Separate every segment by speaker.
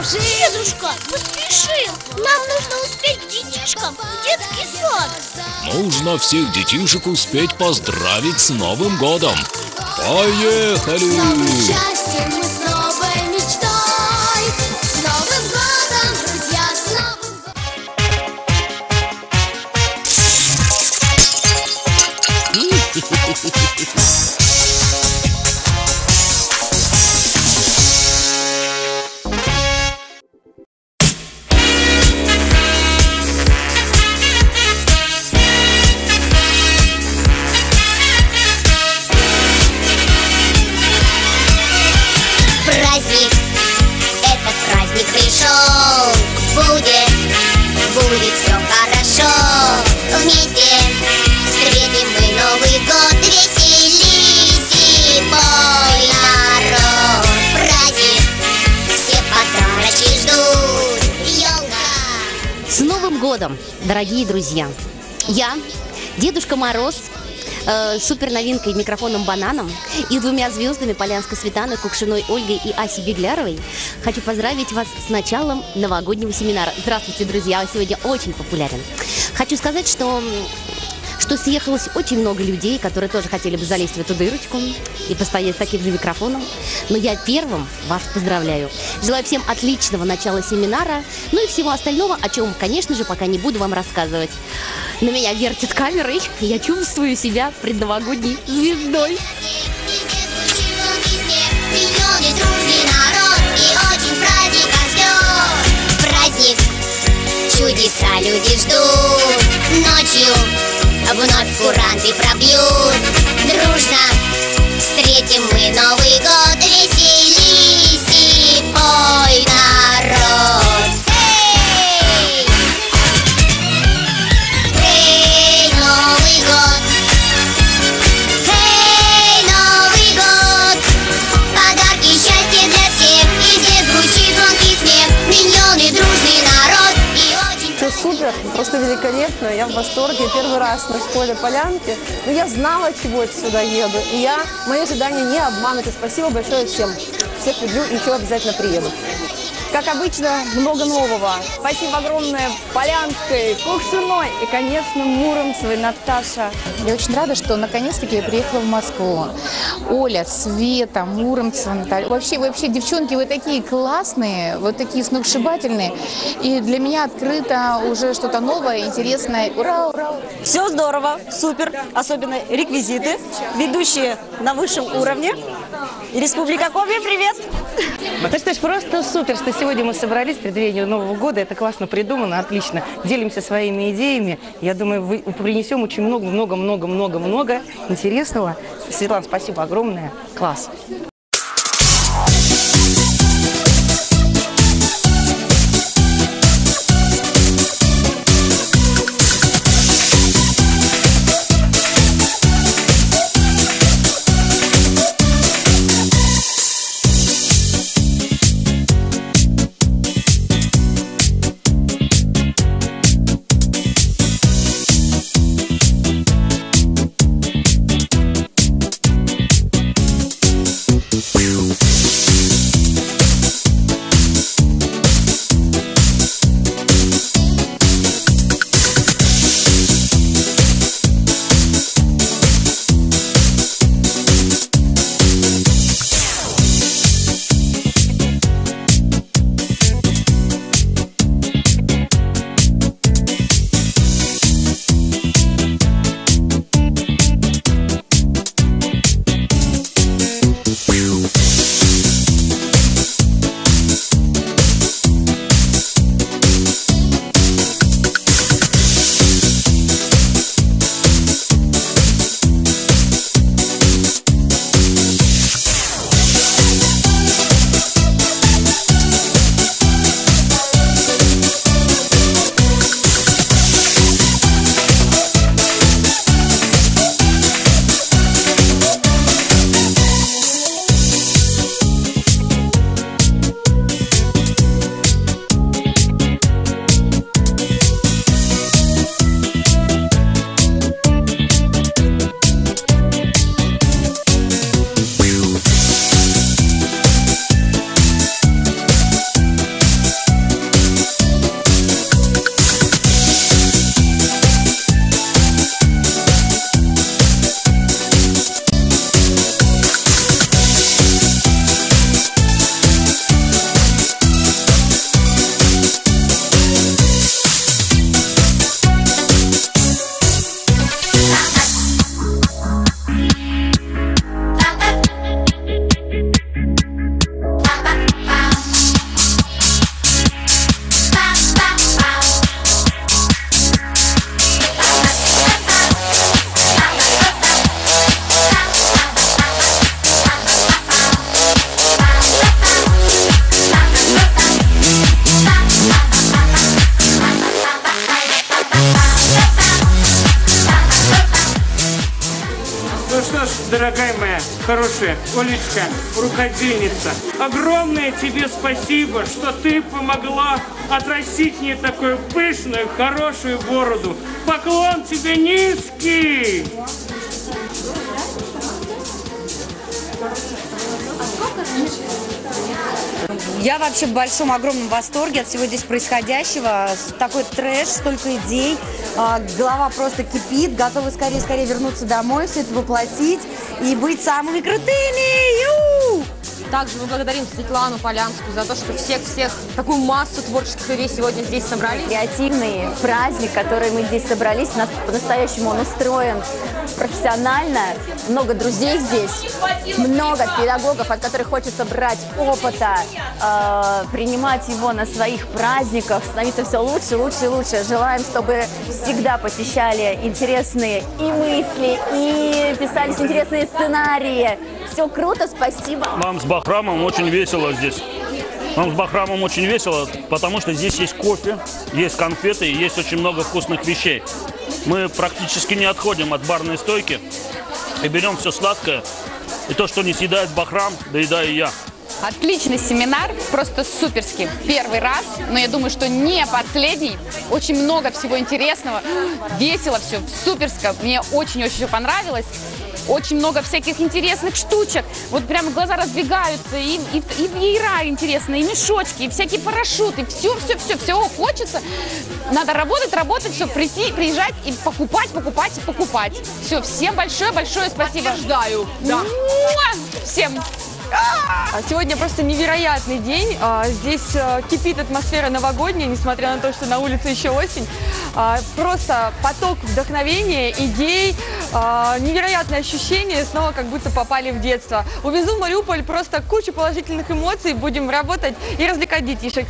Speaker 1: Дедушка, поспешим! Нам нужно успеть к детишкам в детский сад.
Speaker 2: Нужно всех детишек успеть поздравить с Новым годом. Поехали!
Speaker 3: С новым счастьем и с новой мечтой. С Новым годом, друзья, с Новым годом. Будет все хорошо. Вместе встретим мы Новый год. Веселись и пой, народ. Праздник, все подарочки ждут. Ёлка.
Speaker 4: С Новым годом, дорогие друзья! Я, Дедушка Мороз, супер новинкой микрофоном Бананом и двумя звездами Полянской Светланой, Кукшиной Ольгой и Асей Бегляровой хочу поздравить вас с началом новогоднего семинара. Здравствуйте, друзья! Сегодня очень популярен. Хочу сказать, что съехалось очень много людей, которые тоже хотели бы залезть в эту дырочку и постоять с таким же микрофоном. Но я первым вас поздравляю. Желаю всем отличного начала семинара, ну и всего остального, о чем, конечно же, пока не буду вам рассказывать. На меня вертит камерой, и я чувствую себя предновогодней звездой.
Speaker 3: Праздник, чудеса люди ждут. Ночью вновь куранты пробьют. Дружно встретим мы Новый год. Веселись и пой, народ. Эй! Эй, Новый год! Эй, Новый год! Подарки, счастье для всех. И здесь звучит звонкий смех. Миньоны, дружный народ. И очень...
Speaker 5: Все супер, просто великолепно, я в восторге. Первый раз на школе Полянки, но я знала, чего я сюда еду, и мои ожидания не обманут. И спасибо большое всем, всех люблю и еще обязательно приеду.
Speaker 6: Как обычно, много нового. Спасибо огромное Полянской, Кукшиной и, конечно, Муромцевой Наташа.
Speaker 7: Я очень рада, что наконец-таки я приехала в Москву. Оля, Света, Муромцева, Наталья. Вообще, девчонки, вы такие классные, вот такие сногсшибательные. И для меня открыто уже что-то новое, интересное. Ура, ура!
Speaker 8: Все здорово, супер. Особенно реквизиты, ведущие на высшем уровне. И Республика Коми, привет!
Speaker 9: Ну что ж, просто супер, что сегодня мы собрались в преддверии Нового года. Это классно придумано, отлично. Делимся своими идеями. Я думаю, принесем очень много интересного. Светлана, спасибо огромное. Класс.
Speaker 10: Дорогая моя, хорошая Олечка, рукодельница, огромное тебе спасибо, что ты помогла отрастить мне такую пышную, хорошую бороду. Поклон тебе низкий!
Speaker 8: Я вообще в большом, огромном восторге от всего здесь происходящего. Такой трэш, столько идей. Голова просто кипит. Готовы скорее вернуться домой, все это воплотить и быть самыми крутыми. Ю!
Speaker 5: Также мы благодарим Светлану Полянскую за то, что всех такую массу творческих людей сегодня здесь собрали.
Speaker 6: Креативный праздник, который мы здесь собрались, по-настоящему он устроен профессионально. Много друзей здесь, много педагогов, от которых хочется брать опыта, принимать его на своих праздниках, становиться все лучше, лучше и лучше. Желаем, чтобы всегда посещали интересные и мысли, и писались интересные сценарии. Все круто, спасибо.
Speaker 11: Нам с Бахрамом очень весело здесь. Нам с Бахрамом очень весело, потому что здесь есть кофе, есть конфеты и есть очень много вкусных вещей. Мы практически не отходим от барной стойки и берем все сладкое. И то, что не съедает Бахрам, доедаю и я.
Speaker 7: Отличный семинар, просто суперский. Первый раз, но я думаю, что не последний. Очень много всего интересного, весело все, суперско. Мне очень-очень все понравилось. Очень много всяких интересных штучек. Вот прямо глаза разбегаются. И веера интересные, и мешочки, и всякие парашюты. Все хочется. Надо работать, все, прийти, приезжать и покупать. Все, всем большое спасибо.
Speaker 5: Подтверждаю. Да.
Speaker 7: Всем.
Speaker 5: Сегодня просто невероятный день. Здесь кипит атмосфера новогодняя, несмотря на то, что на улице еще осень. Просто поток вдохновения, идей, невероятное ощущение, снова как будто попали в детство. Увезу в Мариуполь просто кучу положительных эмоций, будем работать и развлекать детишек.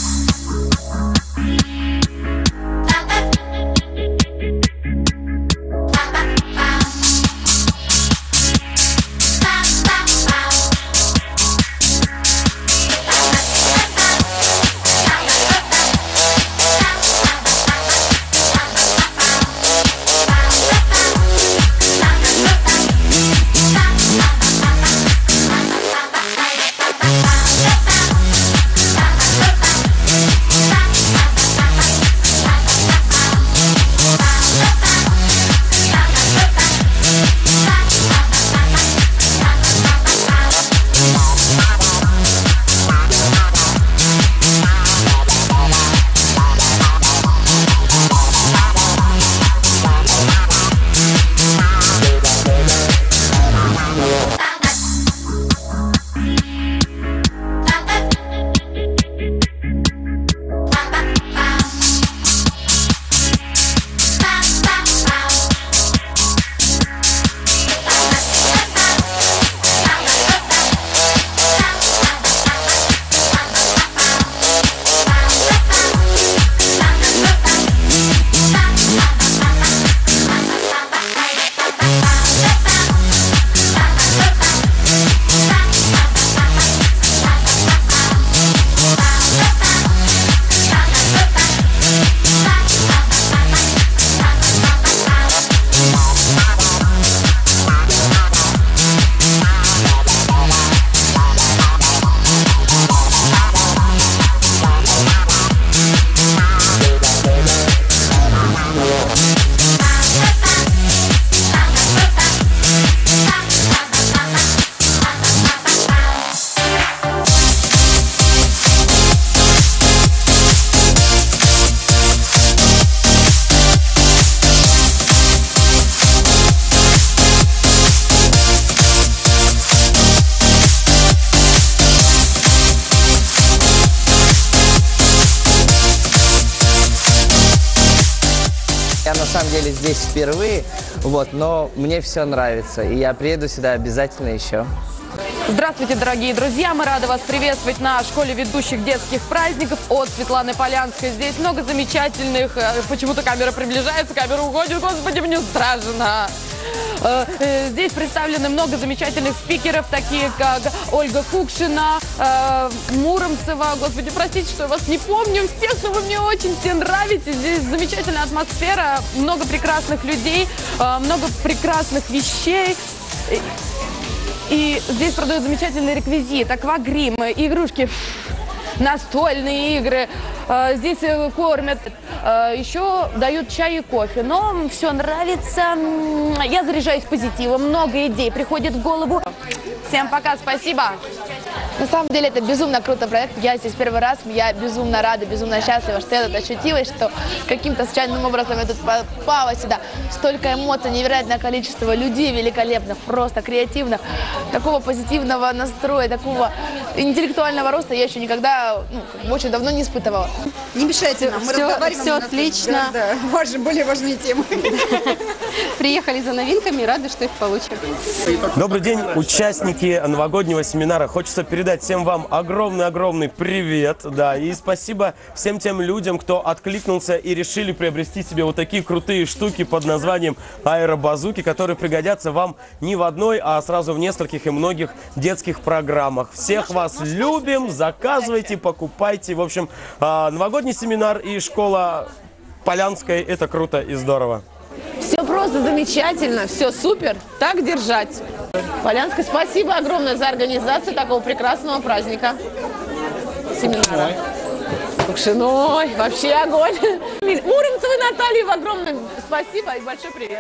Speaker 12: Я на самом деле здесь впервые, но мне все нравится, и я приеду сюда обязательно еще.
Speaker 5: Здравствуйте, дорогие друзья! Мы рады вас приветствовать на школе ведущих детских праздников от Светланы Полянской. Здесь много замечательных... Почему-то камера приближается, камера уходит. Господи, мне страшно! Здесь представлены много замечательных спикеров, такие как Ольга Кукшина, Муромцева. Господи, простите, что я вас не помню. Всех, но вы мне очень все нравитесь. Здесь замечательная атмосфера, много прекрасных людей, много прекрасных вещей.
Speaker 13: И здесь продают замечательный реквизит, аквагрим, игрушки, настольные игры. Здесь кормят, еще дают чай и кофе. Но все нравится. Я заряжаюсь позитивом, много идей приходит в голову. Всем пока, спасибо. На самом деле это безумно крутой проект. Я здесь первый раз, я безумно рада, безумно счастлива, что я тут ощутилась, что каким-то случайным образом я тут попала сюда. Столько эмоций, невероятное количество людей великолепных, просто креативных, такого позитивного настроя, такого интеллектуального роста я еще никогда, очень давно не испытывала.
Speaker 14: Не мешайте нам, мы разговариваем. Все отлично. Более важные темы.
Speaker 15: Приехали за новинками и рады, что их получим.
Speaker 16: Добрый день, участники новогоднего семинара. Хочется передать всем вам огромный-огромный привет. Да, и спасибо всем тем людям, кто откликнулся и решили приобрести себе вот такие крутые штуки под названием аэробазуки, которые пригодятся вам не в одной, а сразу в нескольких и многих детских программах. Всех вас любим, заказывайте, покупайте. В общем, новогодний семинар и школа Полянская – это круто и здорово.
Speaker 13: Все просто замечательно, все супер, так держать. Полянская, спасибо огромное за организацию такого прекрасного праздника. Семинара. Кукшиной, вообще огонь. Уремцевой Наталье огромное спасибо и большой привет.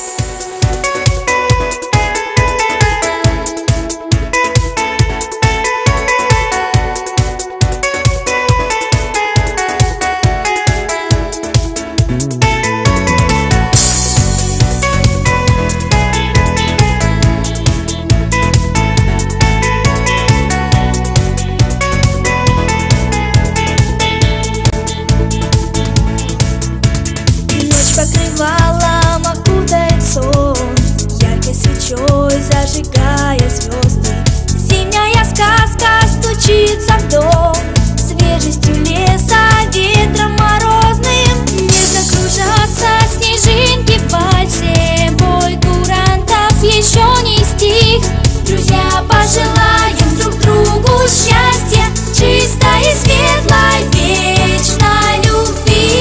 Speaker 17: Покрывалом окутает сон, яркой свечой зажигая звезды. Зимняя сказка стучится в дом, свежестью леса, ветром морозным. Нежно кружатся снежинки в вальсе, бой курантов еще не стих. Друзья, пожелаем друг другу счастья, чистой и светлой вечной любви.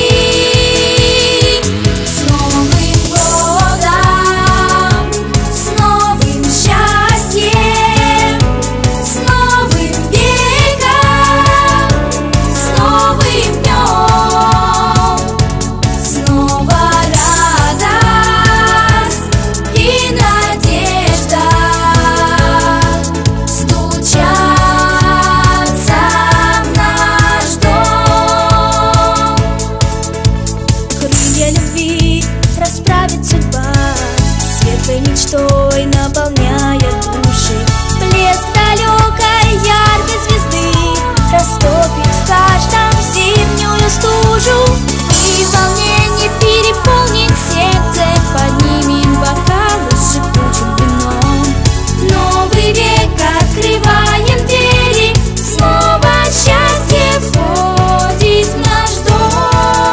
Speaker 17: Мечтой наполняет души, блеск далекой яркой звезды растопит в каждом зимнюю стужу. И волнение переполнит сердце, поднимем бокалы с шипучим вином. Новый век открываем двери, снова счастье входит в наш дом.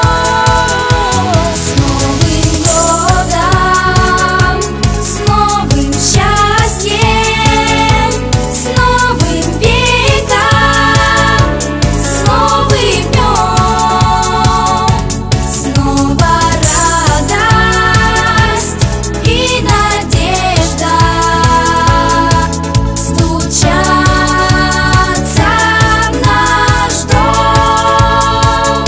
Speaker 17: С Новым годом! Счастьем, с новым веком, с новым днем, снова радость и надежда стучатся в наш дом.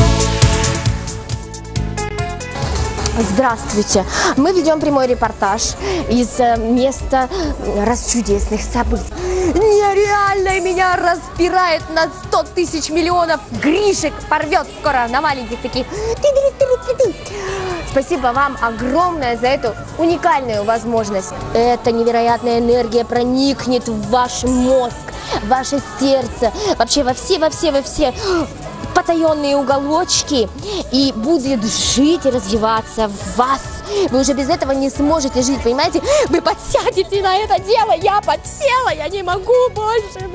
Speaker 4: Здравствуйте! Мы ведем прямой репортаж из места расчудесных событий. Нереально меня распирает на 100 тысяч миллионов гришек. Порвет скоро на маленьких таких. Спасибо вам огромное за эту уникальную возможность. Эта невероятная энергия проникнет в ваш мозг, в ваше сердце, вообще во все потаенные уголочки и будет жить и развиваться в вас. Вы уже без этого не сможете жить, понимаете? Вы подсядете на это дело, я подсела, я не могу больше.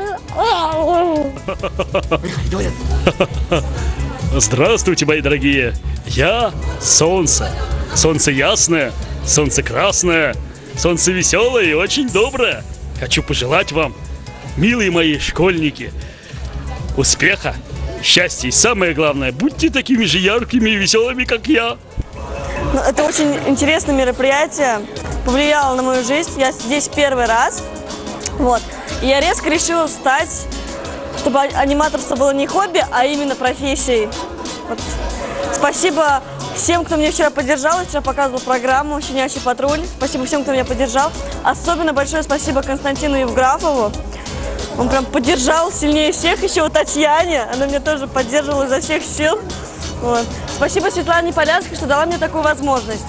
Speaker 11: Здравствуйте, мои дорогие. Я солнце. Солнце ясное, солнце красное, солнце веселое и очень доброе. Хочу пожелать вам, милые мои школьники, успеха, счастья и самое главное, будьте такими же яркими и веселыми, как я.
Speaker 18: Это очень интересное мероприятие. повлияло на мою жизнь. Я здесь первый раз. Вот. И я резко решила стать, чтобы аниматорство было не хобби, а именно профессией. Вот. Спасибо всем, кто меня вчера поддержал. Я вчера показывала программу «Щенячий патруль». Спасибо всем, кто меня поддержал. Особенно большое спасибо Константину Евграфову. Он прям поддержал сильнее всех. Еще вот Татьяне. Она меня тоже поддерживала изо всех сил. Вот. Спасибо Светлане Полянской, что дала мне такую возможность.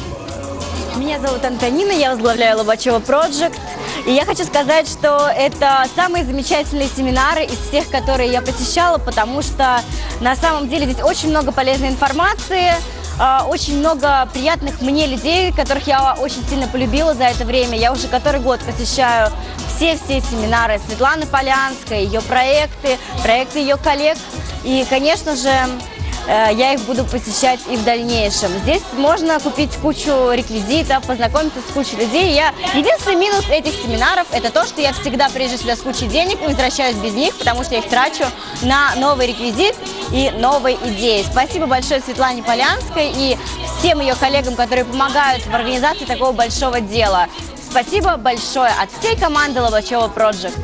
Speaker 19: Меня зовут Антонина, я возглавляю Лобачева Project. И я хочу сказать, что это самые замечательные семинары из всех, которые я посещала, потому что на самом деле здесь очень много полезной информации, очень много приятных мне людей, которых я очень сильно полюбила за это время. Я уже который год посещаю все семинары Светланы Полянской, ее проекты ее коллег. И, конечно же, я их буду посещать и в дальнейшем. Здесь можно купить кучу реквизитов, познакомиться с кучей людей. Единственный минус этих семинаров – это то, что я всегда приезжаю сюда с кучей денег и возвращаюсь без них, потому что я их трачу на новый реквизит и новые идеи. Спасибо большое Светлане Полянской и всем ее коллегам, которые помогают в организации такого большого дела. Спасибо большое от всей команды Лобачева Project.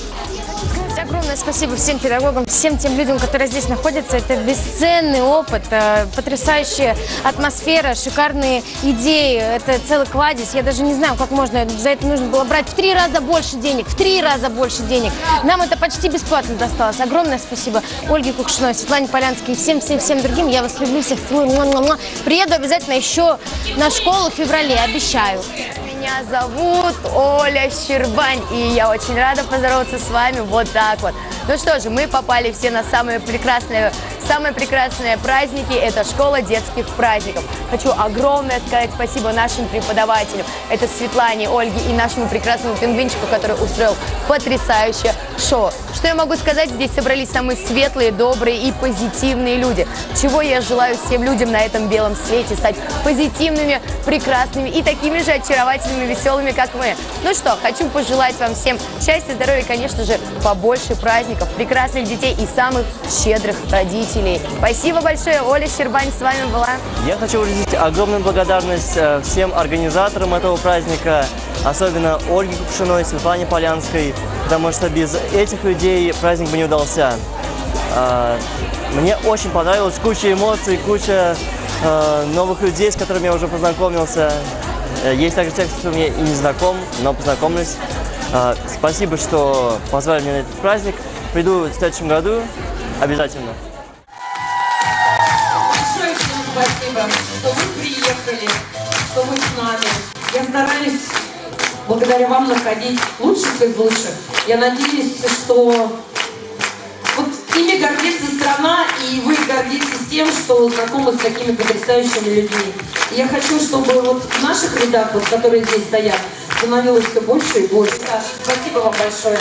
Speaker 20: Огромное спасибо всем педагогам, всем тем людям, которые здесь находятся. Это бесценный опыт, потрясающая атмосфера, шикарные идеи. Это целый кладезь. Я даже не знаю, как можно. За это нужно было брать в 3 раза больше денег. В 3 раза больше денег. Нам это почти бесплатно досталось. Огромное спасибо Ольге Кукшиной, Светлане Полянской и всем другим. Я вас люблю, всех целую. Приеду обязательно еще на школу в феврале, обещаю. Меня зовут Оля Щербань, и я очень рада поздороваться с вами вот так вот. Ну что же, мы попали все на самые прекрасные праздники. Это школа детских праздников. Хочу огромное сказать спасибо нашим преподавателям. Это Светлане, Ольге и нашему прекрасному пингвинчику, который устроил потрясающее шоу. Что я могу сказать? Здесь собрались самые светлые, добрые и позитивные люди. Чего я желаю всем людям на этом белом свете: стать позитивными, прекрасными и такими же очаровательными, веселыми, как мы. Ну что, хочу пожелать вам всем счастья, здоровья, конечно же, побольше праздников, прекрасных детей и самых щедрых родителей. Спасибо большое. Оля Щербань с вами была.
Speaker 21: Я хочу выразить огромную благодарность всем организаторам этого праздника, особенно Ольге Кукшиной, Светлане Полянской, потому что без этих людей праздник бы не удался. Мне очень понравилось, куча эмоций, куча новых людей, с которыми я уже познакомился. Есть также те, кто мне и не знаком, но познакомлюсь. Спасибо, что позвали меня на этот праздник. Приду в следующем году обязательно.
Speaker 22: Большое всем спасибо, что вы приехали, что вы с нами. Я стараюсь благодаря вам находить лучших из лучших. Я надеюсь, что вот ими гордится страна, и вы гордитесь тем, что знакомы с такими потрясающими людьми. И я хочу, чтобы вот в наших рядах, вот, которые здесь стоят, становилось все больше и больше. Спасибо вам большое.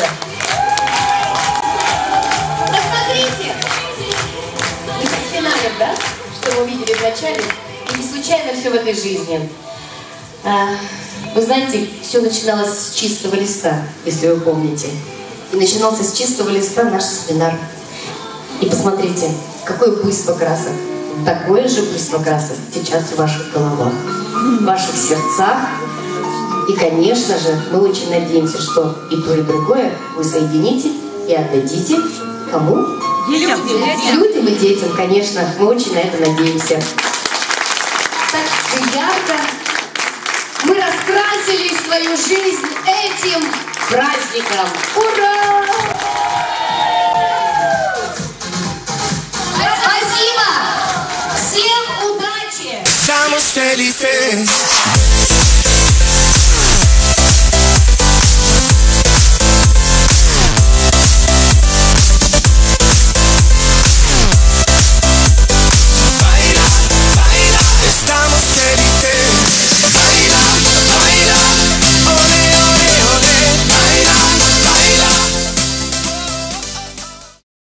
Speaker 23: Посмотрите! Не как финале, да? Что мы увидели в начале. И не случайно все в этой жизни. Вы знаете, все начиналось с чистого листа, если вы помните. И начинался с чистого листа наш семинар. И посмотрите, какое буйство красок. Такое же буйство красок сейчас в ваших головах, в ваших сердцах. И, конечно же, мы очень надеемся, что и то, и другое вы соедините и отдадите кому? Людям и детям, конечно. Мы очень на это надеемся. Так ярко мы раскрасили свою жизнь этим праздником. Ура! Спасибо! Всем удачи!